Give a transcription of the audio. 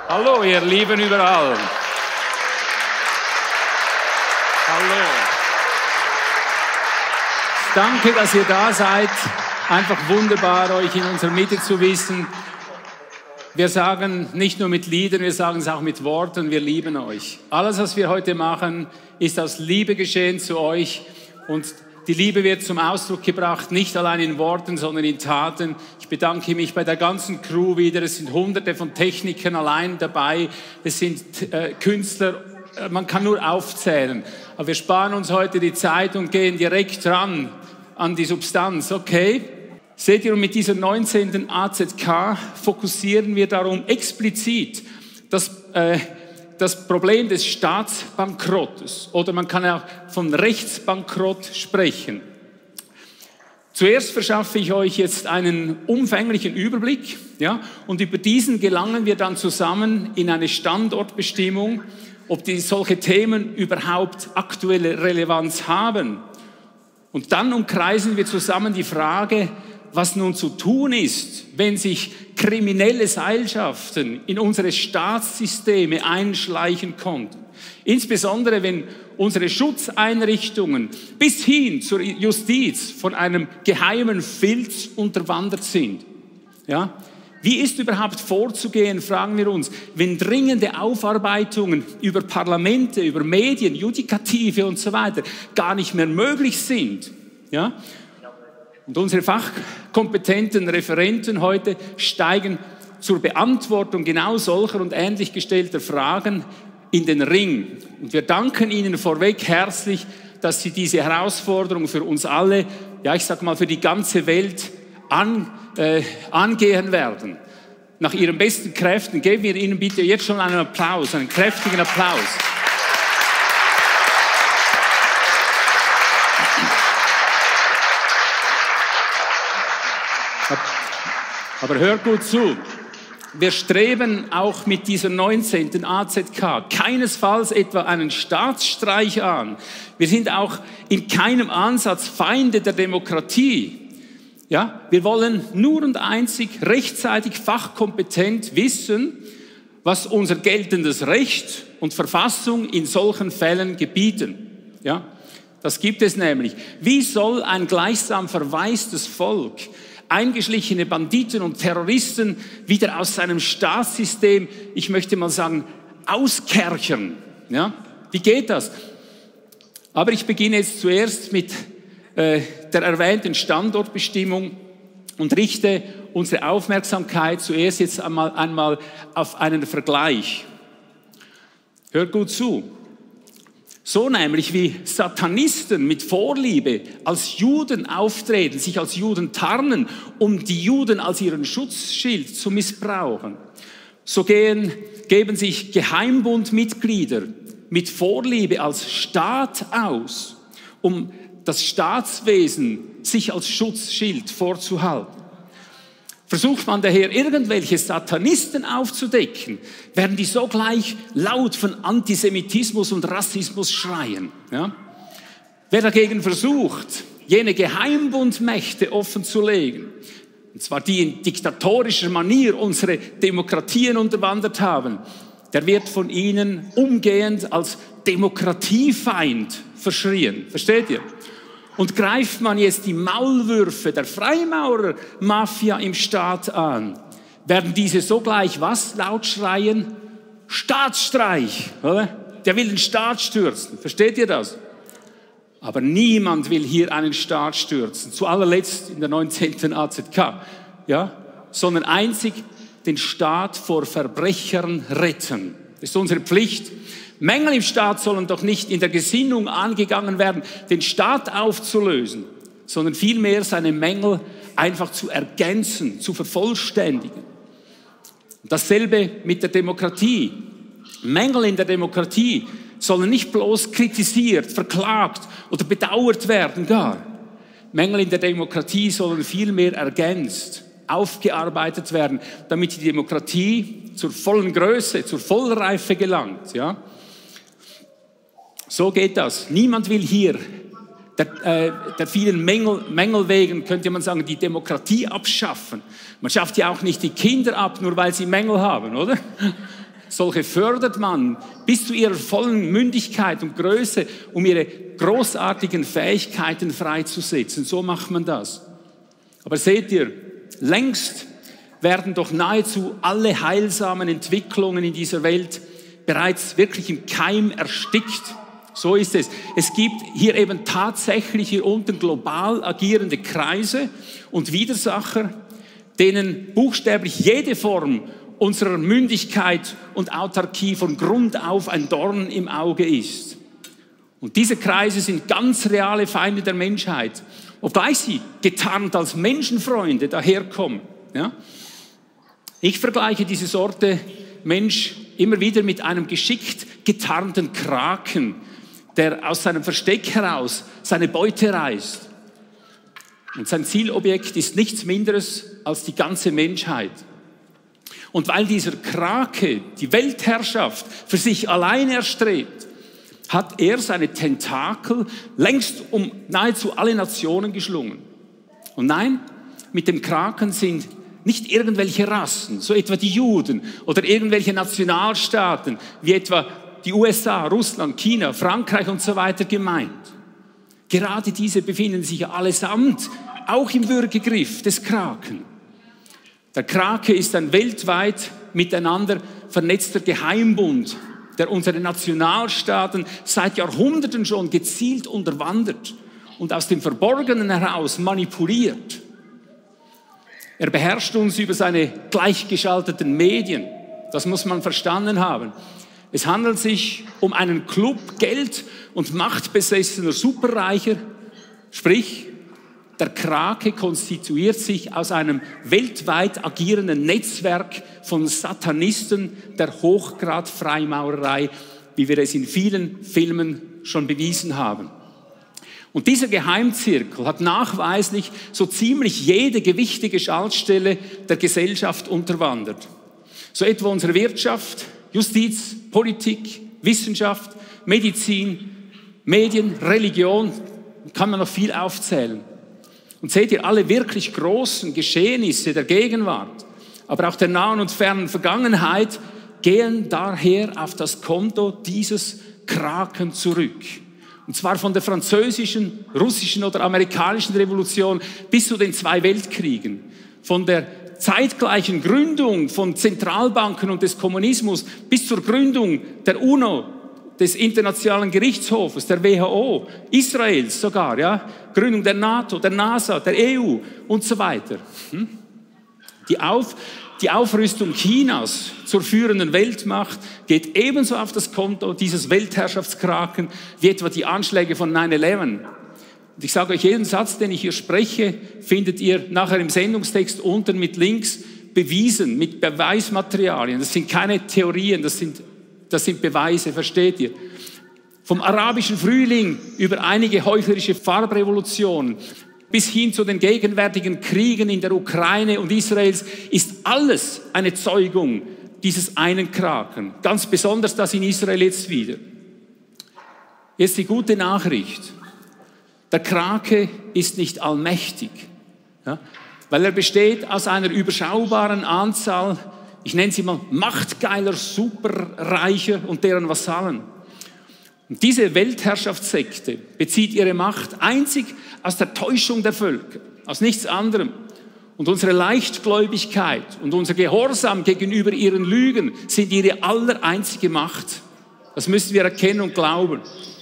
Hallo, ihr Lieben überall. Hallo. Danke, dass ihr da seid. Einfach wunderbar, euch in unserer Mitte zu wissen. Wir sagen nicht nur mit Liedern, wir sagen es auch mit Worten, wir lieben euch. Alles, was wir heute machen, ist aus Liebe geschehen zu euch. Und die Liebe wird zum Ausdruck gebracht, nicht allein in Worten, sondern in Taten. Ich bedanke mich bei der ganzen Crew wieder. Es sind Hunderte von Technikern allein dabei. Es sind Künstler, man kann nur aufzählen. Aber wir sparen uns heute die Zeit und gehen direkt ran an die Substanz. Okay? Seht ihr, und mit dieser 19. AZK fokussieren wir darum explizit das Problem des Staatsbankrottes, oder man kann auch von Rechtsbankrott sprechen. Zuerst verschaffe ich euch jetzt einen umfänglichen Überblick, ja, und über diesen gelangen wir dann zusammen in eine Standortbestimmung, ob solche Themen überhaupt aktuelle Relevanz haben. Und dann umkreisen wir zusammen die Frage, was nun zu tun ist, wenn sich kriminelle Seilschaften in unsere Staatssysteme einschleichen konnten. Insbesondere, wenn unsere Schutzeinrichtungen bis hin zur Justiz von einem geheimen Filz unterwandert sind. Ja? Wie ist überhaupt vorzugehen, fragen wir uns, wenn dringende Aufarbeitungen über Parlamente, über Medien, Judikative und so weiter gar nicht mehr möglich sind. Ja? Und unsere fachkompetenten Referenten heute steigen zur Beantwortung genau solcher und ähnlich gestellter Fragen in den Ring. Und wir danken Ihnen vorweg herzlich, dass Sie diese Herausforderung für uns alle, ja ich sag mal für die ganze Welt angehen werden. Nach Ihren besten Kräften geben wir Ihnen bitte jetzt schon einen Applaus, einen kräftigen Applaus. Aber hört gut zu, wir streben auch mit dieser 19. AZK keinesfalls etwa einen Staatsstreich an. Wir sind auch in keinem Ansatz Feinde der Demokratie. Ja, wir wollen nur und einzig rechtzeitig fachkompetent wissen, was unser geltendes Recht und Verfassung in solchen Fällen gebieten. Ja, das gibt es nämlich. Wie soll ein gleichsam verwaistes Volk eingeschlichene Banditen und Terroristen wieder aus seinem Staatssystem, ich möchte mal sagen, auskerchern? Ja? Wie geht das? Aber ich beginne jetzt zuerst mit der erwähnten Standortbestimmung und richte unsere Aufmerksamkeit zuerst jetzt einmal auf einen Vergleich. Hört gut zu. So nämlich wie Satanisten mit Vorliebe als Juden auftreten, sich als Juden tarnen, um die Juden als ihren Schutzschild zu missbrauchen. So geben sich Geheimbundmitglieder mit Vorliebe als Staat aus, um das Staatswesen sich als Schutzschild vorzuhalten. Versucht man daher, irgendwelche Satanisten aufzudecken, werden die sogleich laut von Antisemitismus und Rassismus schreien. Ja? Wer dagegen versucht, jene Geheimbundmächte offenzulegen, und zwar die in diktatorischer Manier unsere Demokratien unterwandert haben, der wird von ihnen umgehend als Demokratiefeind verschrien. Versteht ihr? Und greift man jetzt die Maulwürfe der Freimaurermafia im Staat an, werden diese sogleich was laut schreien? Staatsstreich, oder? Der will den Staat stürzen. Versteht ihr das? Aber niemand will hier einen Staat stürzen. Zu allerletzt in der 19. AZK, ja? Sondern einzig den Staat vor Verbrechern retten. Das ist unsere Pflicht. Mängel im Staat sollen doch nicht in der Gesinnung angegangen werden, den Staat aufzulösen, sondern vielmehr seine Mängel einfach zu ergänzen, zu vervollständigen. Dasselbe mit der Demokratie. Mängel in der Demokratie sollen nicht bloß kritisiert, verklagt oder bedauert werden gar. Mängel in der Demokratie sollen vielmehr ergänzt, aufgearbeitet werden, damit die Demokratie zur vollen Größe, zur Vollreife gelangt. Ja? So geht das. Niemand will hier der vielen Mängel wegen, könnte man sagen, die Demokratie abschaffen. Man schafft ja auch nicht die Kinder ab, nur weil sie Mängel haben, oder? Solche fördert man bis zu ihrer vollen Mündigkeit und Größe, um ihre großartigen Fähigkeiten freizusetzen. So macht man das. Aber seht ihr, längst werden doch nahezu alle heilsamen Entwicklungen in dieser Welt bereits wirklich im Keim erstickt. So ist es. Es gibt hier eben tatsächlich hier unten global agierende Kreise und Widersacher, denen buchstäblich jede Form unserer Mündigkeit und Autarkie von Grund auf ein Dorn im Auge ist. Und diese Kreise sind ganz reale Feinde der Menschheit, obgleich sie getarnt als Menschenfreunde daherkommen. Ja? Ich vergleiche diese Sorte Mensch immer wieder mit einem geschickt getarnten Kraken, der aus seinem Versteck heraus seine Beute reißt. Und sein Zielobjekt ist nichts Minderes als die ganze Menschheit. Und weil dieser Krake die Weltherrschaft für sich allein erstrebt, hat er seine Tentakel längst um nahezu alle Nationen geschlungen. Und nein, mit dem Kraken sind nicht irgendwelche Rassen, so etwa die Juden oder irgendwelche Nationalstaaten, wie etwa die USA, Russland, China, Frankreich und so weiter gemeint. Gerade diese befinden sich ja allesamt auch im Würgegriff des Kraken. Der Krake ist ein weltweit miteinander vernetzter Geheimbund, der unsere Nationalstaaten seit Jahrhunderten schon gezielt unterwandert und aus dem Verborgenen heraus manipuliert. Er beherrscht uns über seine gleichgeschalteten Medien. Das muss man verstanden haben. Es handelt sich um einen Club Geld- und machtbesessener Superreicher, sprich, der Krake konstituiert sich aus einem weltweit agierenden Netzwerk von Satanisten der Hochgrad-Freimaurerei, wie wir es in vielen Filmen schon bewiesen haben. Und dieser Geheimzirkel hat nachweislich so ziemlich jede gewichtige Schaltstelle der Gesellschaft unterwandert. So etwa unsere Wirtschaft, Justiz, Politik, Wissenschaft, Medizin, Medien, Religion, kann man noch viel aufzählen. Und seht ihr, alle wirklich großen Geschehnisse der Gegenwart, aber auch der nahen und fernen Vergangenheit, gehen daher auf das Konto dieses Kraken zurück. Und zwar von der französischen, russischen oder amerikanischen Revolution bis zu den 2 Weltkriegen. Von der zeitgleichen Gründung von Zentralbanken und des Kommunismus bis zur Gründung der UNO, des Internationalen Gerichtshofes, der WHO, Israels sogar, ja, Gründung der NATO, der NASA, der EU und so weiter. Die Aufrüstung Chinas zur führenden Weltmacht geht ebenso auf das Konto dieses Weltherrschaftskraken wie etwa die Anschläge von 9/11. Und ich sage euch, jeden Satz, den ich hier spreche, findet ihr nachher im Sendungstext unten mit Links bewiesen, mit Beweismaterialien. Das sind keine Theorien, das sind Beweise, versteht ihr? Vom arabischen Frühling über einige heuchlerische Farbrevolutionen bis hin zu den gegenwärtigen Kriegen in der Ukraine und Israels ist alles eine Zeugung dieses einen Kraken. Ganz besonders das in Israel jetzt wieder. Jetzt die gute Nachricht. Der Krake ist nicht allmächtig, ja, weil er besteht aus einer überschaubaren Anzahl, ich nenne sie mal machtgeiler Superreicher und deren Vasallen. Und diese Weltherrschaftssekte bezieht ihre Macht einzig aus der Täuschung der Völker, aus nichts anderem. Und unsere Leichtgläubigkeit und unser Gehorsam gegenüber ihren Lügen sind ihre allereinzige Macht. Das müssen wir erkennen und glauben.